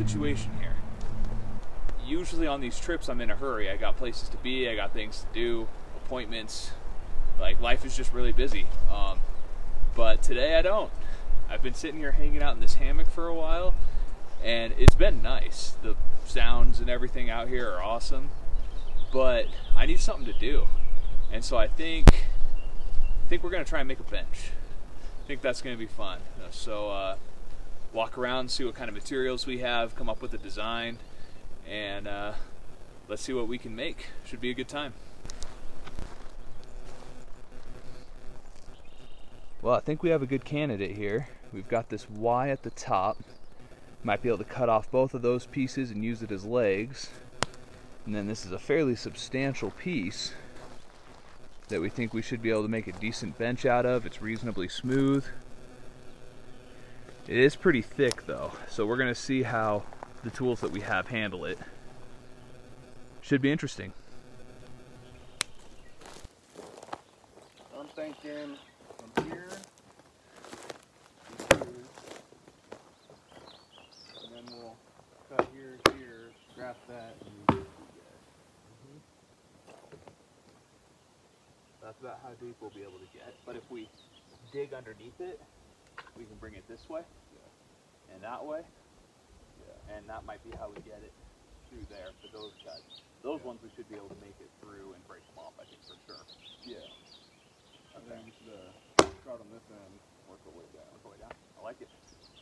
situation here. Usually on these trips I'm in a hurry. I got places to be, I got things to do, appointments, like life is just really busy. But today I don't. I've been sitting here hanging out in this hammock for a while, and it's been nice. The sounds and everything out here are awesome, but I need something to do. And so I think we're gonna try and make a bench. I think that's gonna be fun. So walk around, see what kind of materials we have, come up with a design, and let's see what we can make. Should be a good time. Well, I think we have a good candidate here. We've got this Y at the top. Might be able to cut off both of those pieces and use it as legs. And then this is a fairly substantial piece that we think we should be able to make a decent bench out of. It's reasonably smooth. It is pretty thick though, so we're gonna see how the tools that we have handle it. Should be interesting. I'm thinking from here to here, and then we'll cut here, scrap that, and That's about how deep we'll be able to get. But if we dig underneath it, we can bring it this way, and that way, and that might be how we get it through there for those cuts. Those ones we should be able to make it through and break them off, I think, for sure. yeah. And then we should start on this end, work our way down. Work our way down. I like it.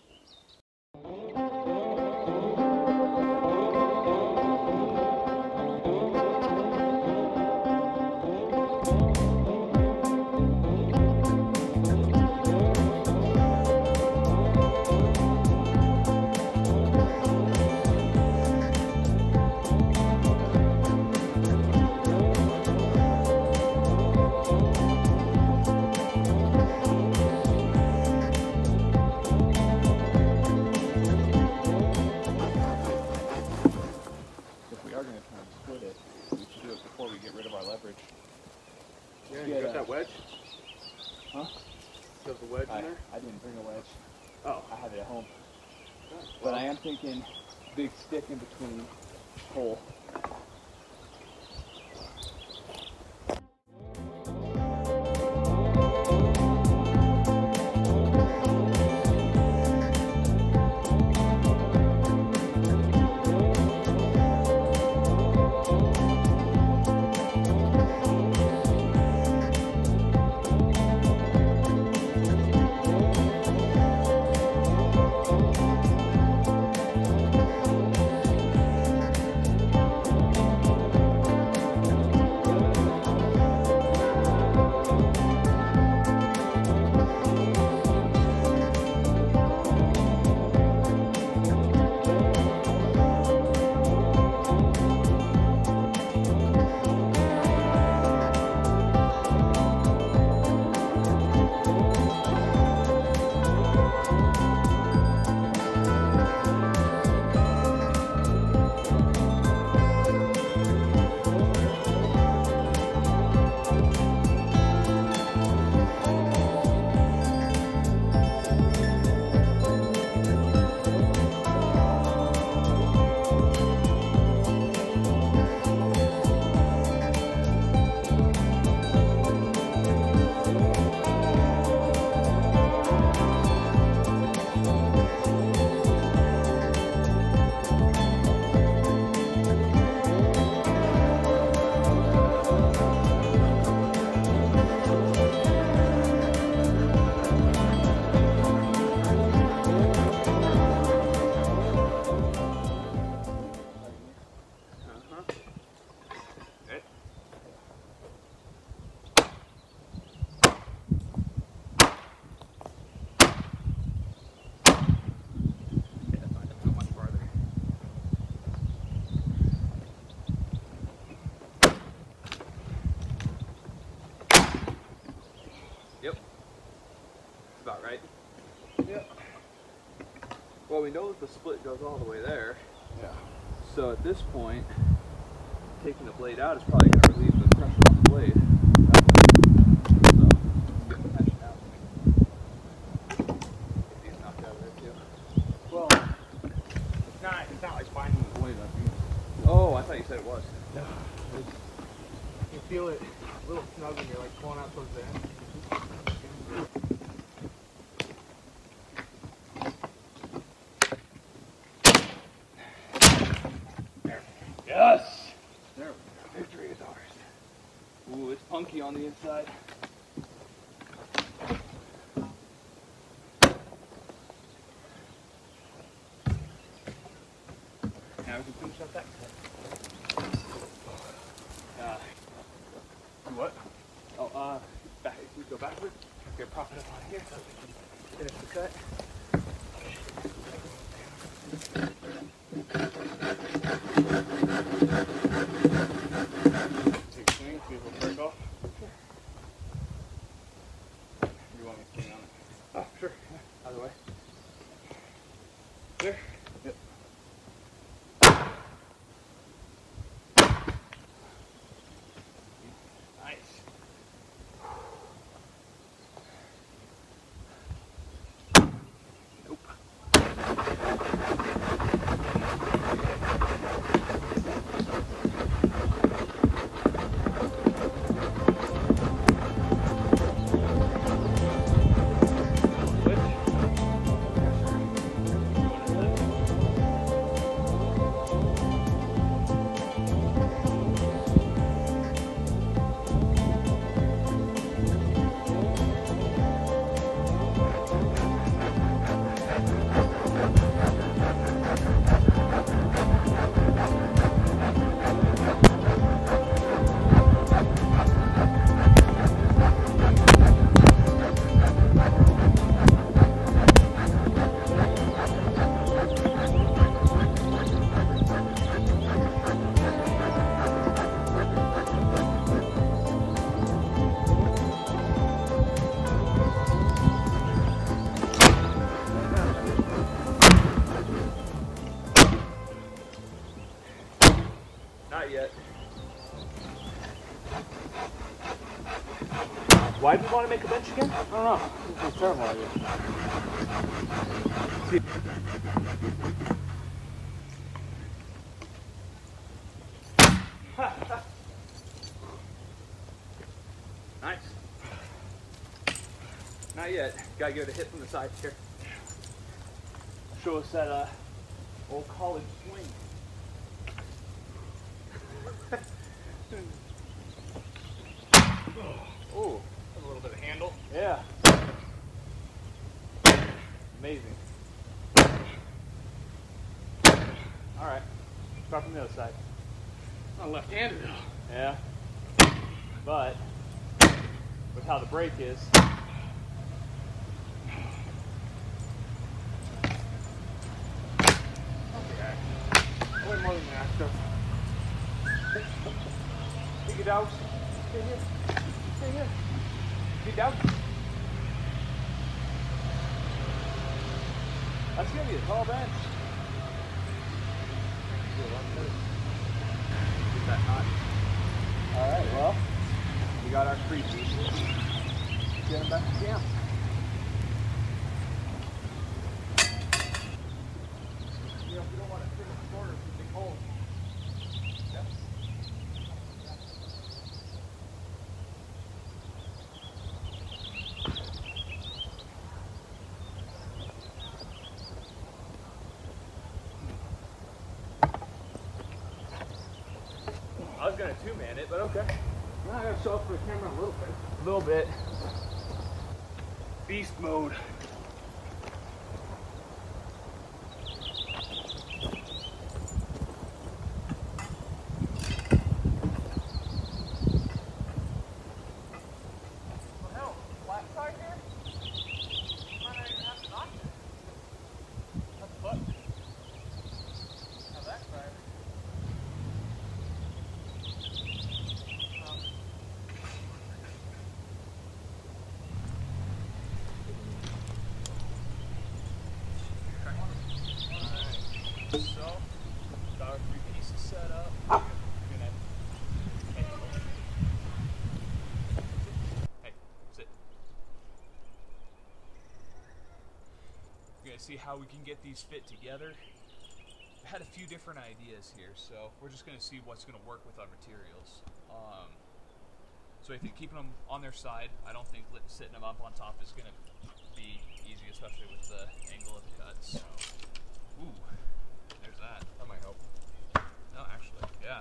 You got that wedge? Huh? You have the wedge in there? I didn't bring a wedge. Oh. I have it at home. Okay. But I am thinking big stick in between hole. About right? Yeah. Well, we know that the split goes all the way there. Yeah. So at this point, taking the blade out is probably going to relieve the pressure on the blade. So, get the tension out. Get these knocked out of there too. Well, it's feel it a little snug when you're like pulling out towards the end. Yes! There, victory is ours. Ooh, it's punky on the inside. Now we can finish up that cut. What? Oh, back. We go backward. Here, prop it up on here so we can finish the cut. Take a swing, see if it'll break off. You want me to swing on it? Oh, sure. Yeah. Either way. There? Yep. Nice. Nope. Not yet. Why do you want to make a bench again? I don't know. This is terrible idea. Nice. Not yet. Gotta give it a hit from the side here. Show us that old college swing. Oh, A little bit of handle. yeah. Amazing. All right. Start from the other side. Not left-handed though. Yeah. But with how the break is. Okay. Way more than that stuff. Take it out. Stay here. Stay here. Get down. That's gonna be a tall bench. Get that knot. Alright, well, we got our 3 pieces. Get them back to camp. You know, if you don't want to fit a quarter, it's a big hole. Yep. I was gonna 2-man it, but okay. Well, I gotta show up for the camera a little bit. A little bit. Beast mode. Well, hell, flat side here? Might not even have to knock it. That's the foot. Now that side. So, got our 3 pieces set up. We're gonna hey, sit. We're gonna see how we can get these fit together. I had a few different ideas here, so we're just gonna see what's gonna work with our materials. So I think keeping them on their side, I don't think sitting them up on top is going to be easy, especially with the angle of the cut. So, ooh, there's that. That might help. No, actually, yeah.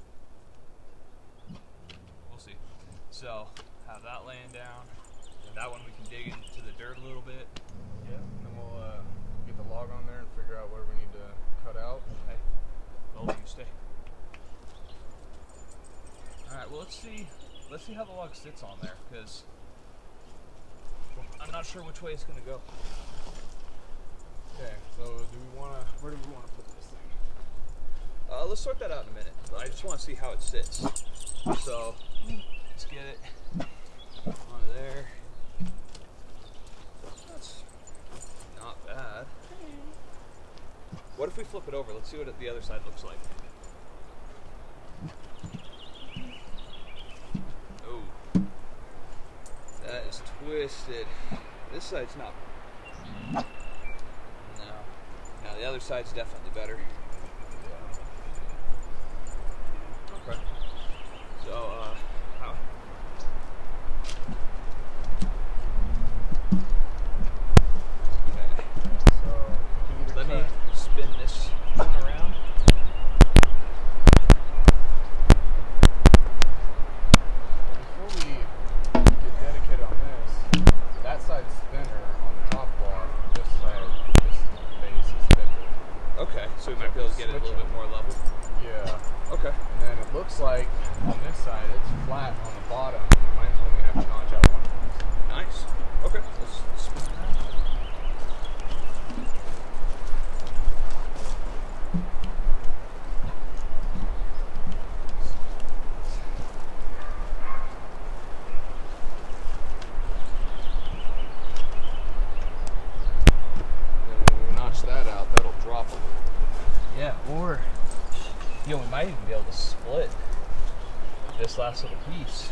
We'll see. So, have that laying down. That one we can dig into the dirt a little bit. Yeah, and then we'll get the log on there and figure out where we need to cut out. Okay. Well, you stay. Alright, well let's see how the log sits on there, because I'm not sure which way it's gonna go. Okay, so where do we wanna put this thing? Let's sort that out in a minute. I just want to see how it sits. So let's get it onto there. That's not bad. What if we flip it over? Let's see what the other side looks like. Oh, that is twisted. This side's not. No, the other side's definitely better. Okay. So, how? Okay. So Let me spin this one around. before we get dedicated on this, that side's thinner on the top log. This base is thicker. Okay, so we might be able to get it a little bit more level. Yeah. Okay. And then it looks like on this side it's flat on the bottom. We might only have to notch out one piece. Nice. Okay, let's spin it around. And when we notch that out, that'll drop a little. Yeah, or we might even be able to split this last little piece.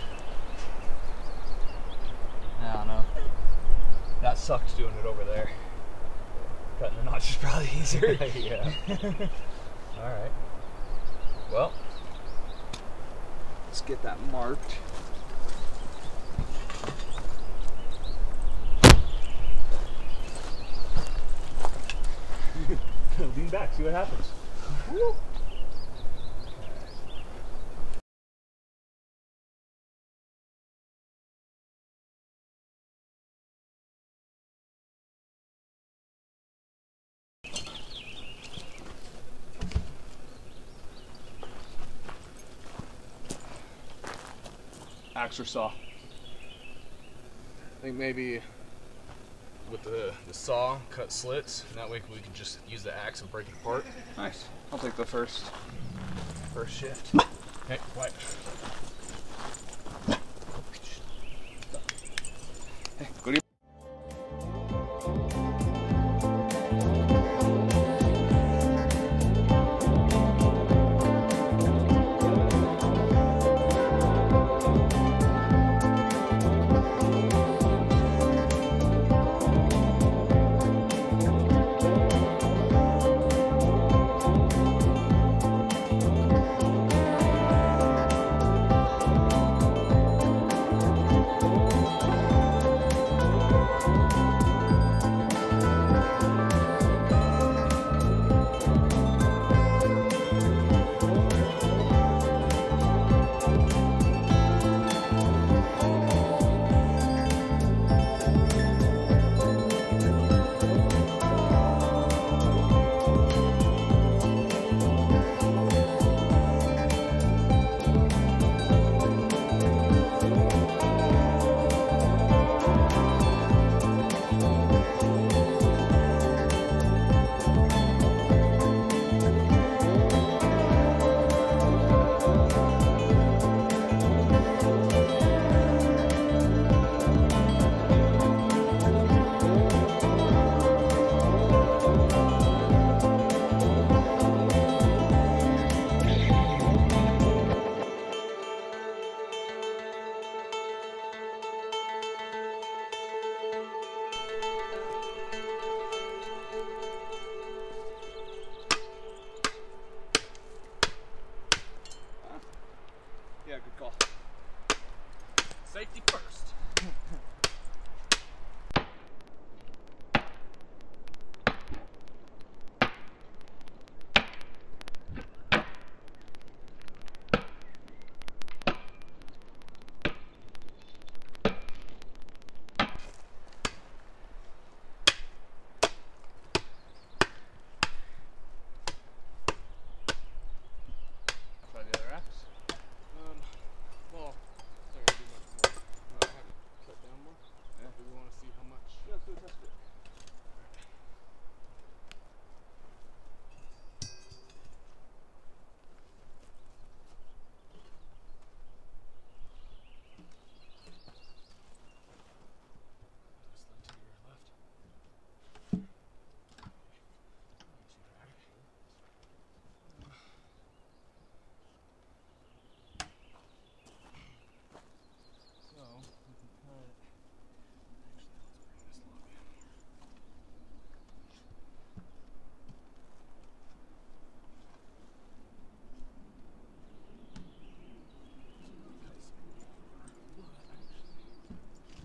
I don't know. That sucks doing it over there. Cutting the notch is probably easier. Yeah. All right. Well, let's get that marked. Lean back, see what happens. Woo. Axe or saw? I think maybe with the saw, cut slits, and that way we can just use the axe and break it apart. Nice. I'll take the first shift. Okay, quiet. Hey, go to your Safety first. Try the other axe. Well, they're gonna do much more. Have it cut down more. Yeah. Do we want to see how much? Yeah, let's do a test fit. Just look to your left. So we can cut. Actually, let's bring this log in more. Cut some more. But actually.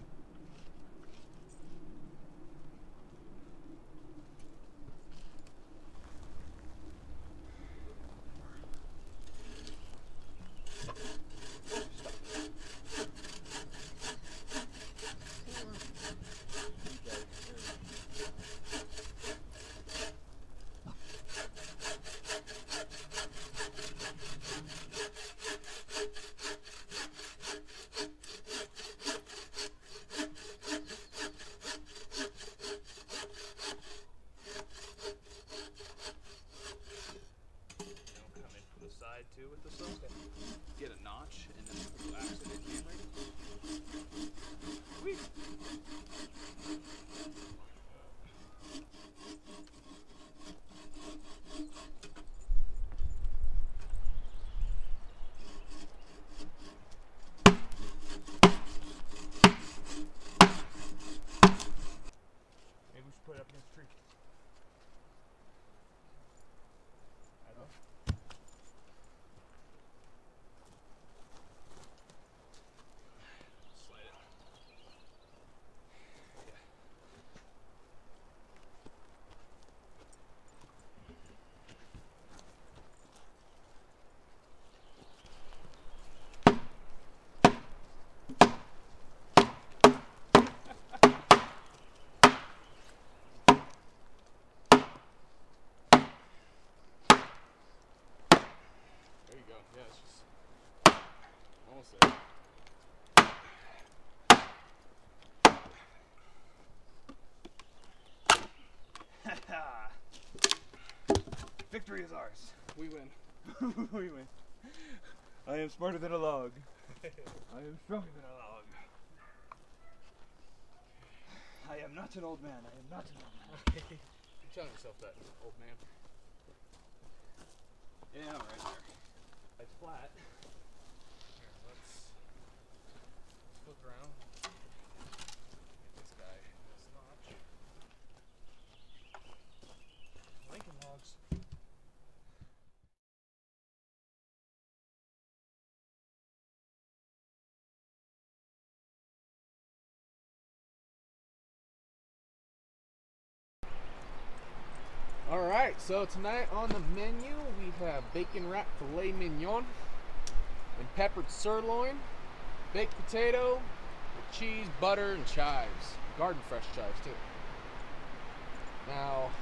Come in from the side too with the saw. Get a notch and then we'll axe it in hammered. Whee! Maybe we should put it up against the tree. I don't know. Slide it. Yeah. There you go. Yeah, it's just almost there. Victory is ours. We win. We win. I am smarter than a log. I am stronger than a log. I am not an old man. I am not an old man. You're telling yourself that, old man. Yeah, right there. It's flat. Here, let's flip around. Get this guy in this notch. Lincoln logs. Alright, so tonight on the menu we have bacon wrapped filet mignon and peppered sirloin, baked potato with cheese, butter, and chives. Garden fresh chives too. Now,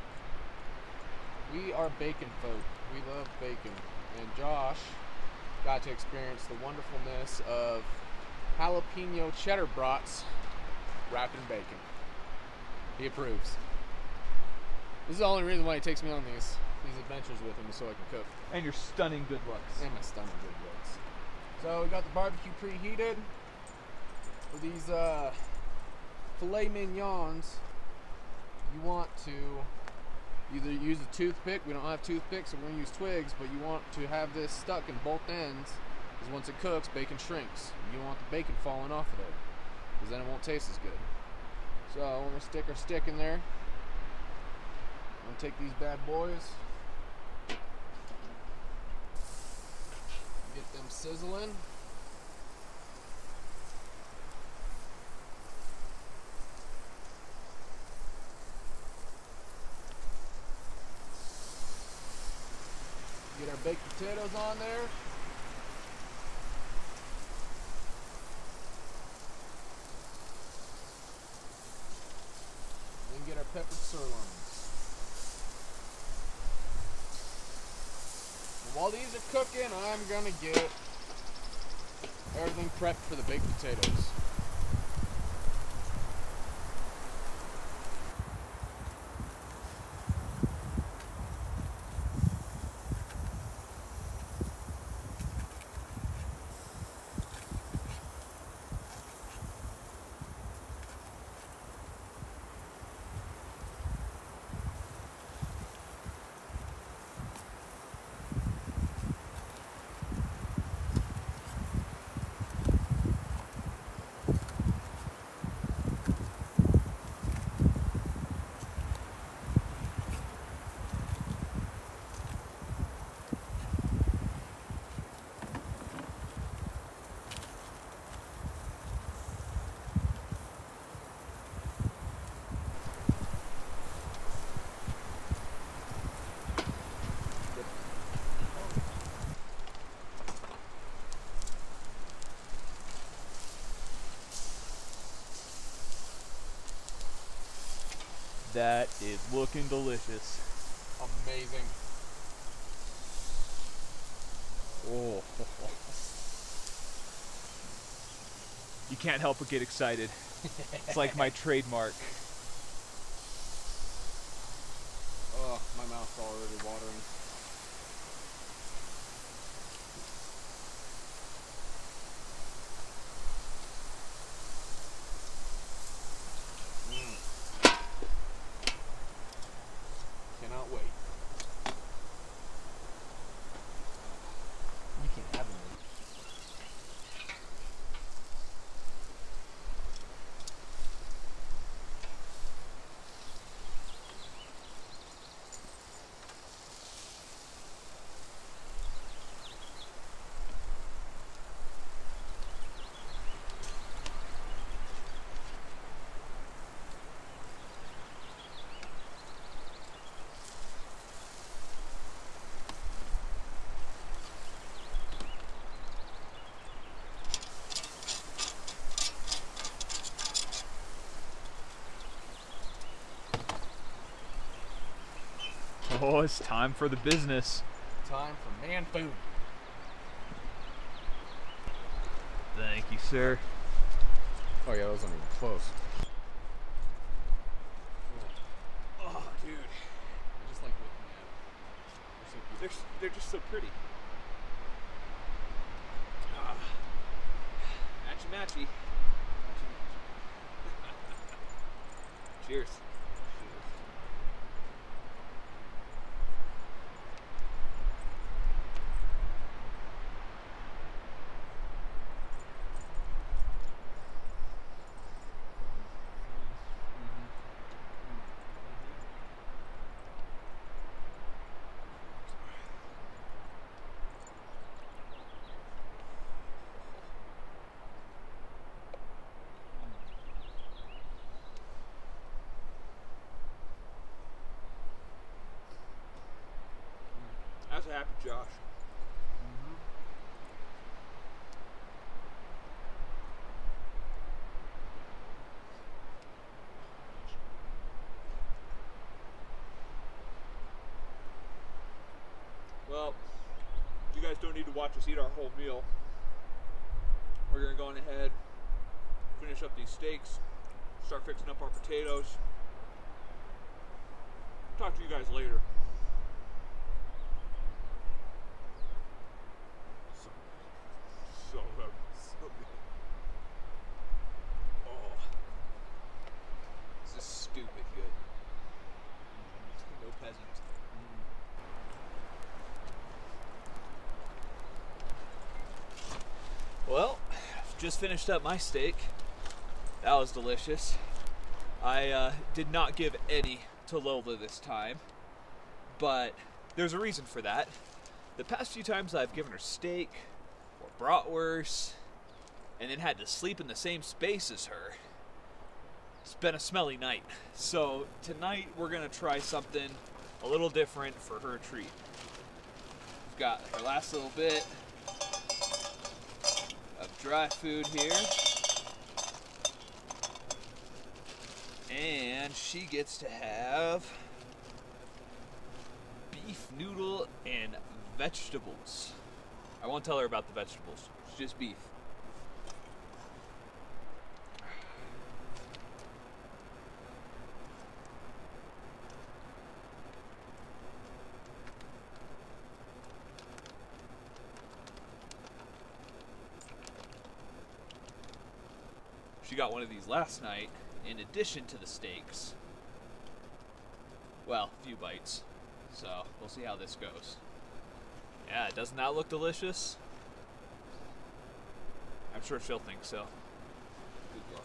we are bacon folk. We love bacon. And Josh got to experience the wonderfulness of jalapeno cheddar brats wrapped in bacon. He approves. This is the only reason why he takes me on these adventures with him, is so I can cook. And your stunning good looks. And my stomach good looks. So we got the barbecue preheated. For these filet mignons, you want to either use a toothpick. We don't have toothpicks, so we're going to use twigs, but you want to have this stuck in both ends, because once it cooks, bacon shrinks. You don't want the bacon falling off of there, because then it won't taste as good. So we're going to stick our stick in there. I'm going to take these bad boys, get them sizzling. baked potatoes on there. Then get our peppered sirloins. And while these are cooking, I'm gonna get everything prepped for the baked potatoes. That is looking delicious. Amazing. Oh. You can't help but get excited. It's like my trademark. Oh, my mouth's already watering. Cannot wait. You can't have them. Oh, it's time for the business. Time for man food. Thank you, sir. Oh yeah, that wasn't even close. Oh, dude. I just like looking at it. They're so cute. They're just so pretty. Ah. Matchy matchy. Cheers. That's a happy Josh. Well, you guys don't need to watch us eat our whole meal. We're gonna go on ahead, finish up these steaks, start fixing up our potatoes. Talk to you guys later. So good. So good. Oh. This is stupid good. No peasant. Well, just finished up my steak. That was delicious. I did not give any to Lola this time, but there's a reason for that. The past few times I've given her steak or bratwurst and then had to sleep in the same space as her, it's been a smelly night. So tonight we're gonna try something a little different for her treat. We've got her last little bit of dry food here. And she gets to have beef noodle and vegetables. I won't tell her about the vegetables. It's just beef. She got one of these last night in addition to the steaks. Well, a few bites. So we'll see how this goes. Yeah, doesn't that look delicious? I'm sure she'll think so. Good girl.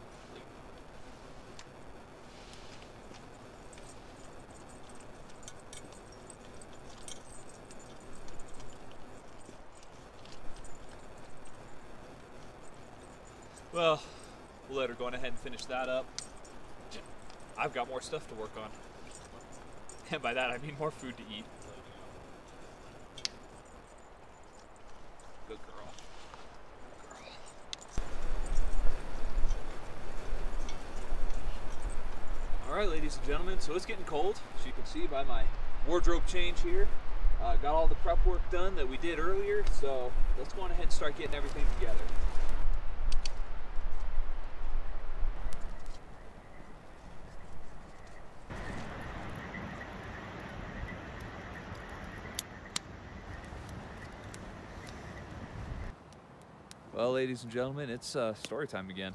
Well, we'll let her go on ahead and finish that up. I've got more stuff to work on. And by that I mean more food to eat. Good girl. Good girl. Alright, ladies and gentlemen, so it's getting cold, as you can see by my wardrobe change here. Got all the prep work done that we did earlier, so let's go on ahead and start getting everything together. Well, ladies and gentlemen, it's story time again.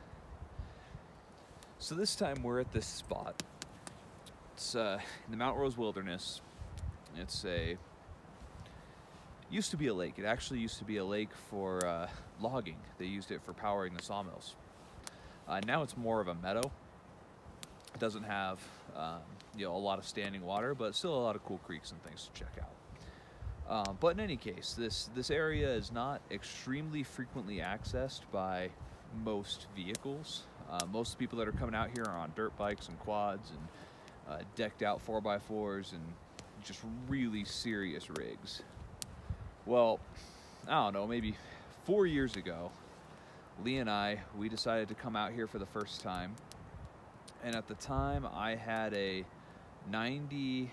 So this time we're at this spot. It's in the Mount Rose Wilderness. It's used to be a lake. It actually used to be a lake for logging. They used it for powering the sawmills. Now it's more of a meadow. It doesn't have a lot of standing water, but still a lot of cool creeks and things to check out. But in any case, this area is not extremely frequently accessed by most vehicles. Most people that are coming out here are on dirt bikes and quads and decked out 4x4s and just really serious rigs. Well, I don't know, maybe 4 years ago, Lee and we decided to come out here for the first time. And at the time, I had a late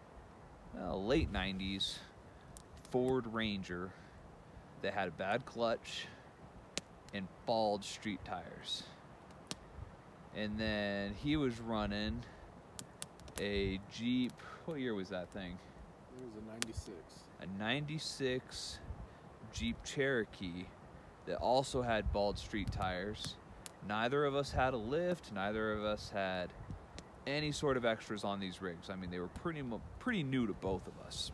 90s Ford Ranger that had a bad clutch and bald street tires. And then he was running a Jeep, what year was that thing? It was a 96. A 96 Jeep Cherokee that also had bald street tires. Neither of us had a lift, neither of us had any sort of extras on these rigs. I mean, they were pretty new to both of us.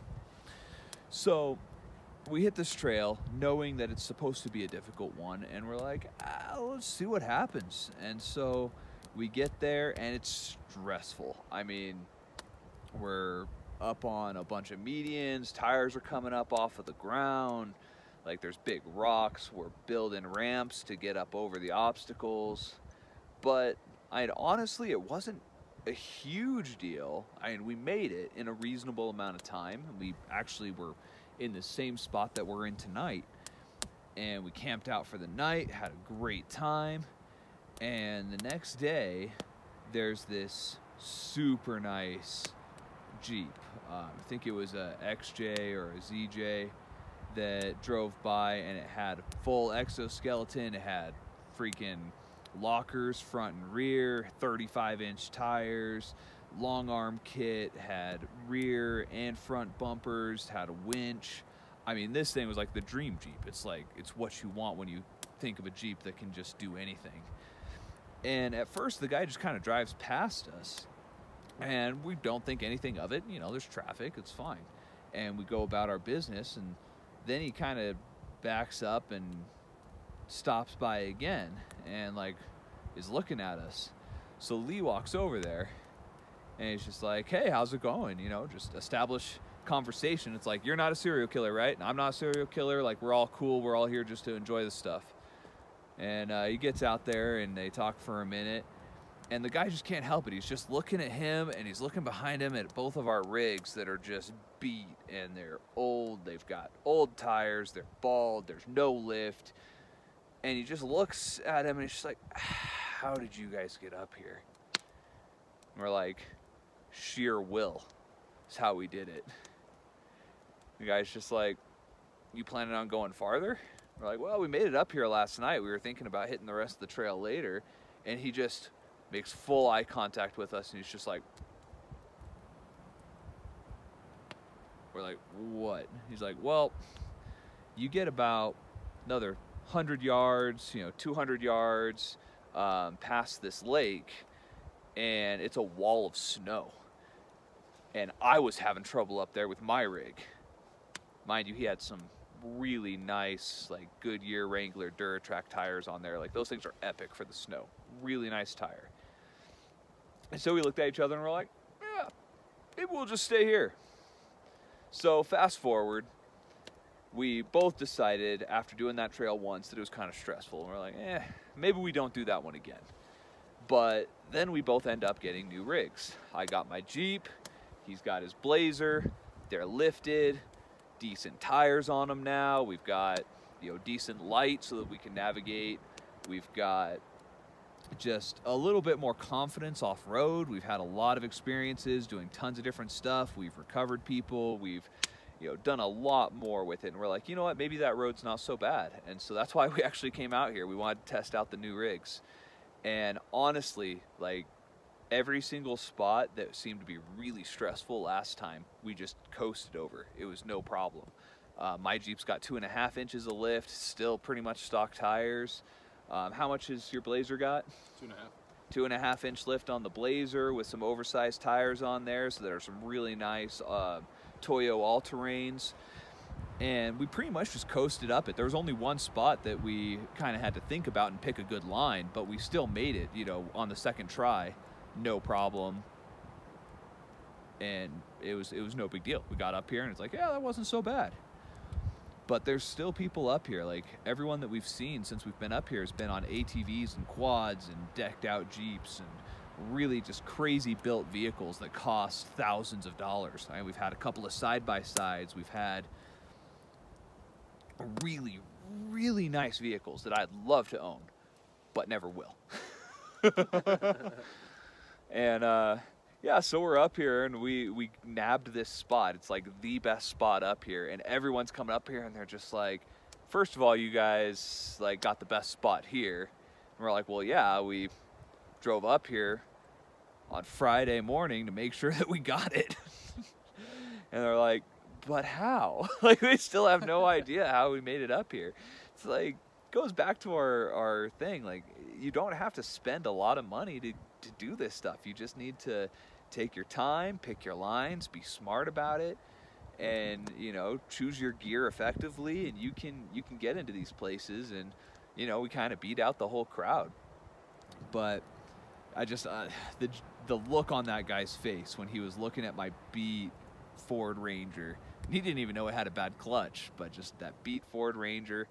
So we hit this trail knowing that it's supposed to be a difficult one, and we're like, let's see what happens. And so we get there and it's stressful. I mean, we're up on a bunch of medians, tires are coming up off of the ground, like there's big rocks, we're building ramps to get up over the obstacles. But honestly, it wasn't a huge deal. I mean, we made it in a reasonable amount of time. We actually were in the same spot that we're in tonight, and we camped out for the night, had a great time. And the next day there's this super nice Jeep, I think it was a XJ or a ZJ, that drove by, and it had full exoskeleton. It had freaking lockers front and rear, 35-inch tires, long arm kit, had rear and front bumpers, had a winch. I mean, this thing was like the dream Jeep. It's what you want when you think of a Jeep that can just do anything. And at first the guy just kind of drives past us and we don't think anything of it. You know, there's traffic, it's fine. And we go about our business, and then he kind of backs up and stops by again and is looking at us. So Lee walks over there and he's just like, hey, how's it going? You know, just establish conversation. It's like, you're not a serial killer, right? And I'm not a serial killer. Like, we're all cool. We're all here just to enjoy the stuff. And he gets out there and they talk for a minute. And the guy just can't help it. He's just looking at him, and he's looking behind him at both of our rigs that are just beat, and they're old. They've got old tires. They're bald. There's no lift. And he just looks at him, and he's just like, how did you guys get up here? And we're like, sheer will is how we did it. The guy's just like, you planning on going farther? We're like, well, we made it up here last night. We were thinking about hitting the rest of the trail later. And he just makes full eye contact with us, and he's just like, we're like, what? He's like, well, you get about another 100 yards, 200 yards past this lake, and it's a wall of snow. And I was having trouble up there with my rig. Mind you, he had some really nice, like, Goodyear Wrangler Duratrack tires on there. Like, those things are epic for the snow. Really nice tire. And so we looked at each other and we're like, yeah, maybe we'll just stay here. So fast forward, we both decided after doing that trail once that it was kind of stressful. And we're like, maybe we don't do that one again. But then we both end up getting new rigs. I got my Jeep. He's got his Blazer. They're lifted. Decent tires on them now. We've got, decent light so that we can navigate. We've got just a little bit more confidence off-road. We've had a lot of experiences doing tons of different stuff. We've recovered people. We've done a lot more with it. And we're like, you know what, maybe that road's not so bad. And so that's why we actually came out here. We wanted to test out the new rigs. And honestly, like, every single spot that seemed to be really stressful last time, we just coasted over. It was no problem. My Jeep's got 2.5 inches of lift, still pretty much stock tires. How much has your Blazer got? 2.5. 2.5 inch lift on the Blazer with some oversized tires on there, so there are some really nice Toyo all-terrains. And we pretty much just coasted up it. There was only one spot that we kind of had to think about and pick a good line, but we still made it, on the second try, no problem. And it was no big deal. We got up here and it's like, yeah, that wasn't so bad. But there's still people up here. Like, everyone that we've seen since we've been up here has been on ATVs and quads and decked out Jeeps and really just crazy built vehicles that cost thousands of dollars. I mean, we've had a couple of side-by-sides. We've had really, really nice vehicles that I'd love to own, but never will. And yeah, so we're up here and we nabbed this spot. It's like the best spot up here, and everyone's coming up here and they're just like, first of all, you guys like got the best spot here. And we're like, well, yeah, we drove up here on Friday morning to make sure that we got it. And they're like, but how? Like, they still have no idea how we made it up here. It's like, goes back to our thing. Like, you don't have to spend a lot of money to do this stuff. You just need to take your time, pick your lines, be smart about it, and choose your gear effectively, and you can get into these places. And we kind of beat out the whole crowd. But I just the look on that guy's face when he was looking at my beat Ford Ranger, he didn't even know it had a bad clutch, but just that beat Ford Ranger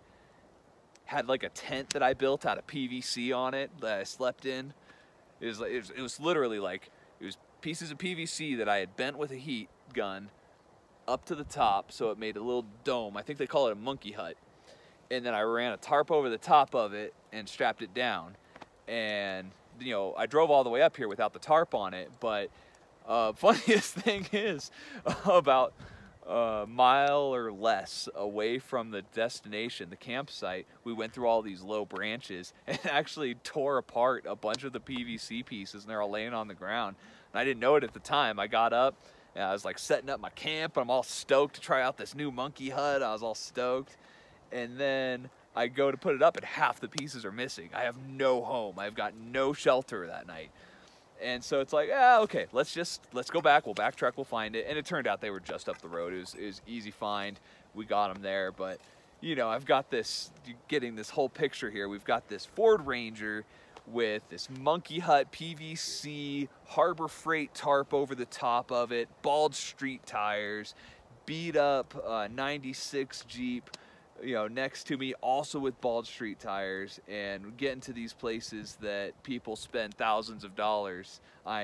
had like a tent that I built out of PVC on it that I slept in. It was literally like, it was pieces of PVC that I had bent with a heat gun up to the top, so it made a little dome. I think they call it a monkey hut. And then I ran a tarp over the top of it and strapped it down. And I drove all the way up here without the tarp on it. But funniest thing is, about a mile or less away from the destination, the campsite, we went through all these low branches and actually tore apart a bunch of the PVC pieces, and they're all laying on the ground. And I didn't know it at the time. I got up and I was like setting up my camp. I'm all stoked to try out this new monkey hut. I was all stoked. And then I go to put it up and half the pieces are missing. I have no home. I've got no shelter that night. And so it's like, okay, let's go back. We'll backtrack. We'll find it. And it turned out they were just up the road. It was easy find. We got them there. But, I've got this, getting this whole picture here. We've got this Ford Ranger with this monkey hut PVC Harbor Freight tarp over the top of it, bald street tires, beat up 96 Jeep, next to me, also with Bald Street tires, and getting to these places that people spend thousands of dollars.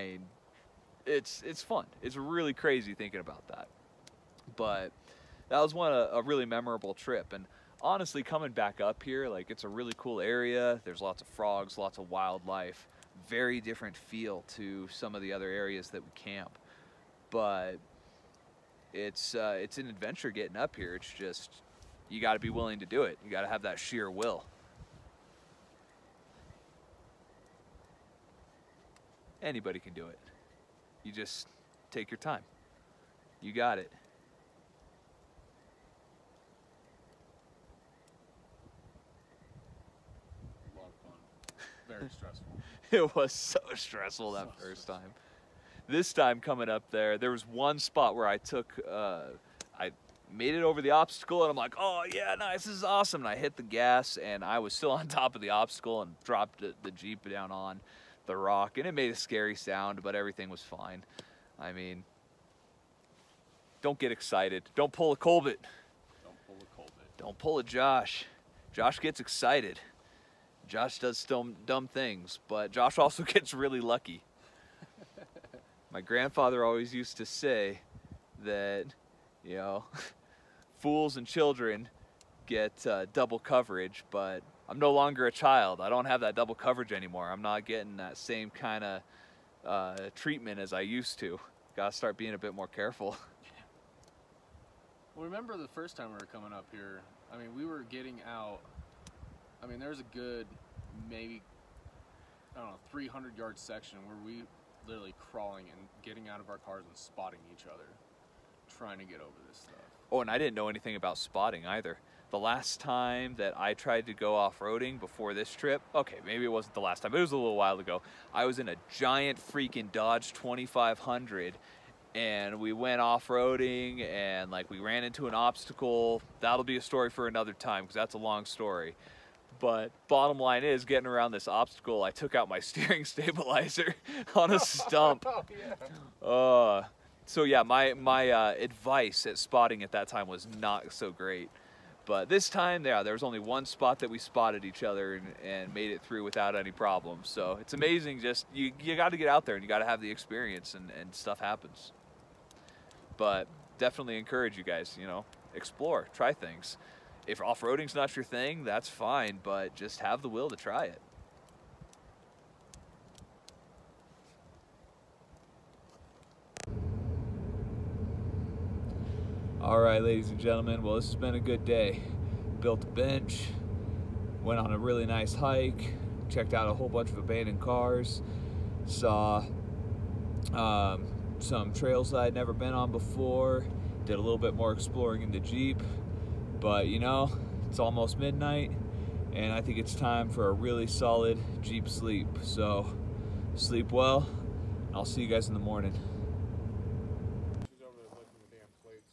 It's fun. It's really crazy thinking about that. But that was a really memorable trip. And honestly, coming back up here, like, it's a really cool area. There's lots of frogs, lots of wildlife, very different feel to some of the other areas that we camp. But it's an adventure getting up here. It's just, you got to be willing to do it. You got to have that sheer will. Anybody can do it. You just take your time. You got it. A lot of fun. Very stressful. It was so stressful that first time. This time coming up there was one spot where I made it over the obstacle, and I'm like, oh yeah, nice, this is awesome. And I hit the gas, and I was still on top of the obstacle and dropped the Jeep down on the rock, and it made a scary sound, but everything was fine. I mean, don't get excited. Don't pull a Colbert. Don't pull a Colbert. Don't pull a Josh. Josh gets excited. Josh does dumb things, but Josh also gets really lucky. My grandfather always used to say that, fools and children get double coverage, but I'm no longer a child. I don't have that double coverage anymore. I'm not getting that same kind of treatment as I used to. Gotta start being a bit more careful. Well, remember the first time we were coming up here, I mean, we were getting out, I mean, there's a good, maybe, I don't know, 300-yard section where we literally crawling and getting out of our cars and spotting each other, trying to get over this stuff. Oh, and I didn't know anything about spotting either. The last time that I tried to go off-roading before this trip, okay, maybe it wasn't the last time, but it was a little while ago. I was in a giant freaking Dodge 2500, and we went off-roading, and like we ran into an obstacle. That'll be a story for another time, because that's a long story. But bottom line is, getting around this obstacle, I took out my steering stabilizer on a stump. Oh, yeah. So yeah, my advice at spotting at that time was not so great. But this time, yeah, there was only one spot that we spotted each other and made it through without any problems. So it's amazing. Just you got to get out there and you got to have the experience, and stuff happens. But definitely encourage you guys, explore, try things. If off-roading's not your thing, that's fine, but just have the will to try it. All right, ladies and gentlemen, well, this has been a good day. Built a bench, went on a really nice hike, checked out a whole bunch of abandoned cars, saw some trails that I'd never been on before, did a little bit more exploring in the Jeep, but it's almost midnight, and I think it's time for a really solid Jeep sleep. So sleep well, and I'll see you guys in the morning. She's over there licking the damn plates.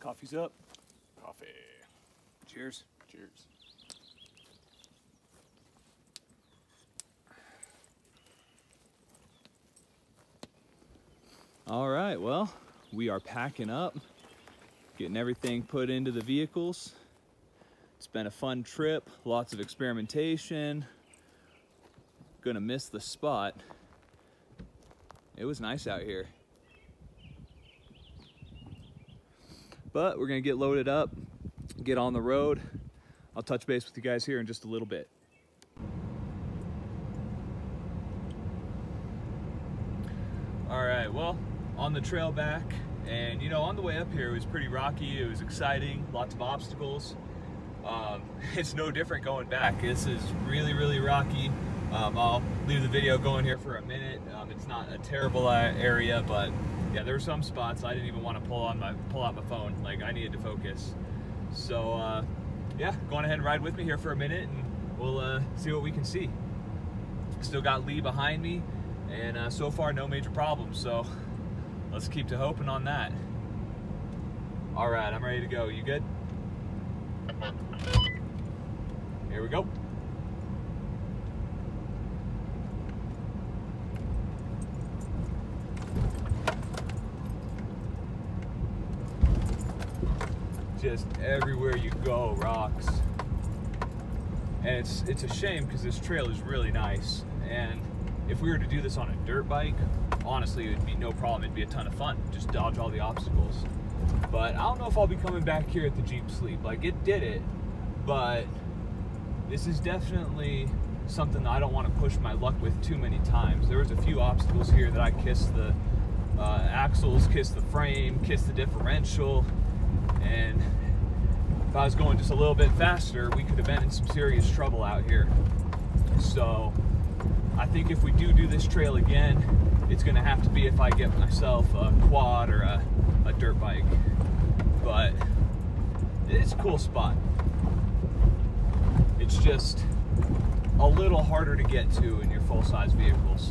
Coffee's up. Coffee. Cheers. Cheers. All right, well, we are packing up, getting everything put into the vehicles. It's been a fun trip, lots of experimentation. Gonna miss the spot. It was nice out here. But we're gonna get loaded up, get on the road. I'll touch base with you guys here in just a little bit. All right, well, on the trail back, and you know, on the way up here it was pretty rocky, it was exciting, lots of obstacles. It's no different going back. This is really, really rocky. I'll leave the video going here for a minute. It's not a terrible area, but yeah, there were some spots I didn't even want to pull out my phone. Like, I needed to focus. So yeah, go on ahead and ride with me here for a minute, and we'll see what we can see. Still got Lee behind me, and so far no major problems. So let's keep to hoping on that. All right, I'm ready to go. You good? Here we go. Just everywhere you go, rocks. And it's a shame because this trail is really nice. And if we were to do this on a dirt bike, honestly, it would be no problem. It'd be a ton of fun. Just dodge all the obstacles. But I don't know if I'll be coming back here at the Jeep Sleep. Like, it did it, but this is definitely something that I don't want to push my luck with too many times. There was a few obstacles here that I kissed the axles, kissed the frame, kissed the differential, and if I was going just a little bit faster, we could have been in some serious trouble out here. So I think if we do this trail again, it's gonna have to be if I get myself a quad or a dirt bike. But it's a cool spot. It's just a little harder to get to in your full-size vehicles.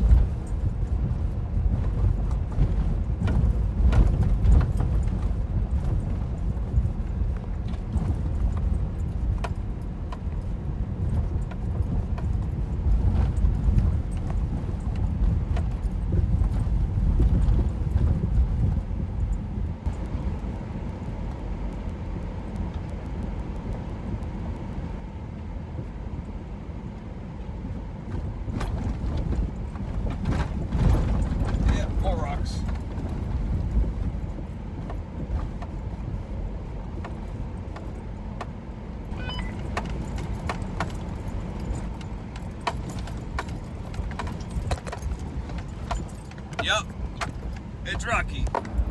Yep, it's rocky.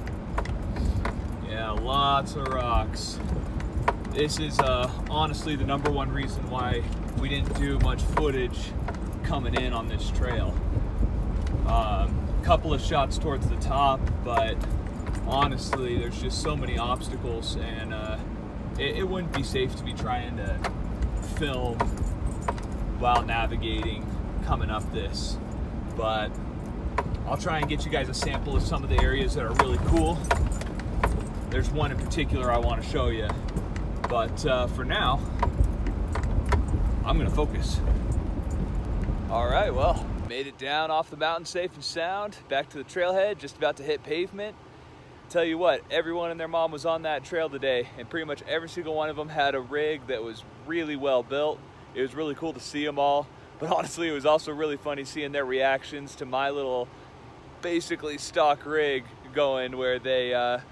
Yeah, lots of rocks. This is honestly the #1 reason why we didn't do much footage coming in on this trail. Couple of shots towards the top, but honestly, there's just so many obstacles, and it wouldn't be safe to be trying to film while navigating coming up this. But I'll try and get you guys a sample of some of the areas that are really cool. There's one in particular I want to show you, but for now, I'm gonna focus. All right, well, made it down off the mountain safe and sound, back to the trailhead, just about to hit pavement. Tell you what, everyone and their mom was on that trail today, and pretty much every single one of them had a rig that was really well built. It was really cool to see them all, but honestly, it was also really funny seeing their reactions to my little, basically stock rig going where they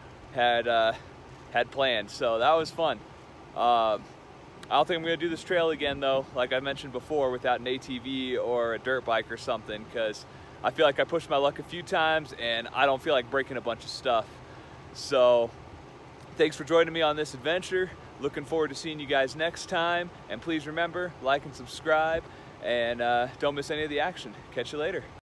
had planned. So that was fun. I don't think I'm gonna do this trail again though, like I mentioned before, without an ATV or a dirt bike or something, because I feel like I pushed my luck a few times and I don't feel like breaking a bunch of stuff. So thanks for joining me on this adventure. Looking forward to seeing you guys next time, and please remember, like and subscribe, and don't miss any of the action. Catch you later.